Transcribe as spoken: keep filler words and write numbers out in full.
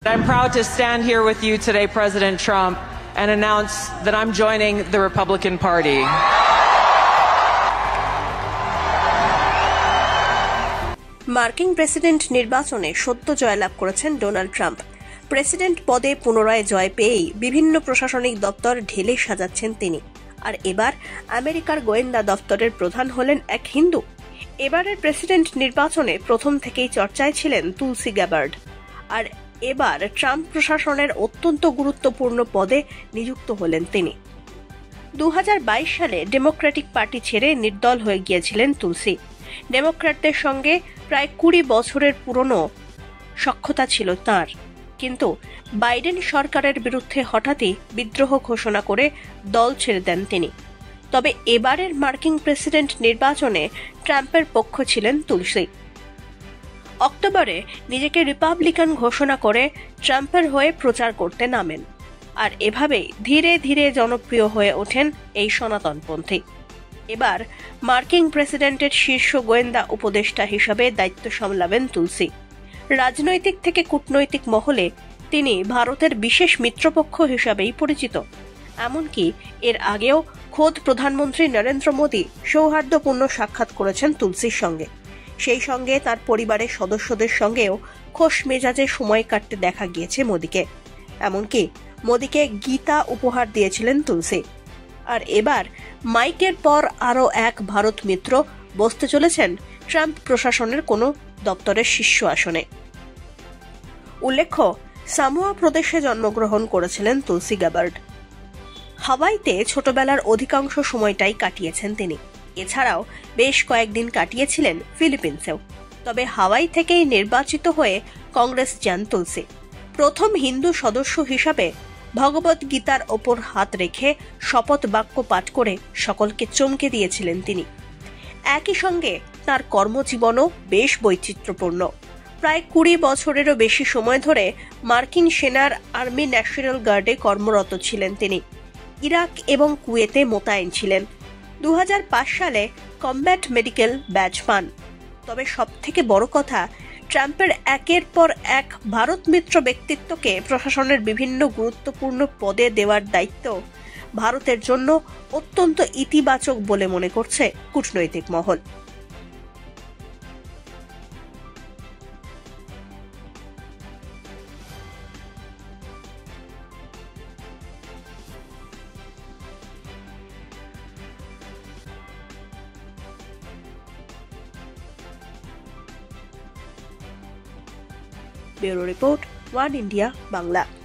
I'm proud to stand here with you today, President Trump, and announce that I'm joining the Republican Party. মার্কিন president নির্বাচনে সদ্য জয়লাভ করেছেন Donald Trump. President পদে পুনরায় জয় পেয়েই বিভিন্ন প্রশাসনিক দপ্তর ঢেলে সাজাচ্ছেন তিনি। আর এবার আমেরিকার গোয়েন্দা দপ্তরের প্রধান হলেন এক হিন্দু। এবারের প্রেসিডেন্ট নির্বাচনে প্রথম থেকেই চর্চায় ছিলেন তুলসি গ্যাবার্ড। আর এবার ট্রাম্প প্রশাসনের অত্যন্ত গুরুত্বপূর্ণ পদে নিযুক্ত হলেন তিনি। দু হাজার বাইশ সালে ডেমোক্রেটিক পার্টি ছেড়ে নির্দল হয়ে গিয়েছিলেন তুলসি। ডেমোক্র্যাটদের সঙ্গে প্রায় কুড়ি বছরের পুরনো সখ্যতা ছিল তাঁর, কিন্তু বাইডেন সরকারের বিরুদ্ধে হঠাৎই বিদ্রোহ ঘোষণা করে দল ছেড়ে দেন তিনি। তবে এবারের মার্কিন প্রেসিডেন্ট নির্বাচনে ট্রাম্পের পক্ষ ছিলেন তুলসি। অক্টোবরে নিজেকে রিপাবলিকান ঘোষণা করে ট্রাম্পের হয়ে প্রচার করতে নামেন, আর এভাবেই ধীরে ধীরে জনপ্রিয় হয়ে ওঠেন এই সনাতনপন্থী। এবার মার্কিন প্রেসিডেন্টের শীর্ষ গোয়েন্দা উপদেষ্টা হিসাবে দায়িত্ব সামলাবেন তুলসি। রাজনৈতিক থেকে কূটনৈতিক মহলে তিনি ভারতের বিশেষ মিত্রপক্ষ হিসাবেই পরিচিত। এমনকি এর আগেও খোদ প্রধানমন্ত্রী নরেন্দ্র মোদী সৌহার্দ্যপূর্ণ সাক্ষাৎ করেছেন তুলসির সঙ্গে। সেই সঙ্গে তার পরিবারের সদস্যদের সঙ্গেও খোশ মেজাজে সময় কাটতে দেখা গিয়েছে মোদীকে। এমনকি মোদীকে গীতা উপহার দিয়েছিলেন তুলসি। আর এবার মাইকের পর আরও এক ভারত মিত্র বসতে চলেছেন ট্রাম্প প্রশাসনের কোনো দপ্তরের শীর্ষ আসনে। উল্লেখ্য, সামোয়া প্রদেশে জন্মগ্রহণ করেছিলেন তুলসি গ্যাবার্ড। হাওয়াইতে ছোটবেলার অধিকাংশ সময়টাই কাটিয়েছেন তিনি। এছাড়াও বেশ কয়েকদিন কাটিয়েছিলেন ফিলিপিন্সেও। তবে হাওয়াই থেকেই নির্বাচিত হয়ে কংগ্রেস যান তুলসি। প্রথম হিন্দু সদস্য হিসাবে ভগবত গীতার ওপর হাত রেখে শপথ বাক্য পাঠ করে সকলকে চমকে দিয়েছিলেন তিনি। একই সঙ্গে তার কর্মজীবনও বেশ বৈচিত্র্যপূর্ণ। প্রায় কুড়ি বছরেরও বেশি সময় ধরে মার্কিন সেনার আর্মি ন্যাশনাল গার্ডে কর্মরত ছিলেন তিনি। ইরাক এবং কুয়েতে মোতায়েন ছিলেন। দু হাজার পাঁচ সালে কমব্যাট মেডিকেল ব্যাজ পান। তবে সবথেকে বড় কথা, ট্রাম্পের একের পর এক ভারত মিত্র ব্যক্তিত্বকে প্রশাসনের বিভিন্ন গুরুত্বপূর্ণ পদে দেওয়ার দায়িত্ব ভারতের জন্য অত্যন্ত ইতিবাচক বলে মনে করছে কূটনৈতিক মহল। Bureau report, one India Bangla.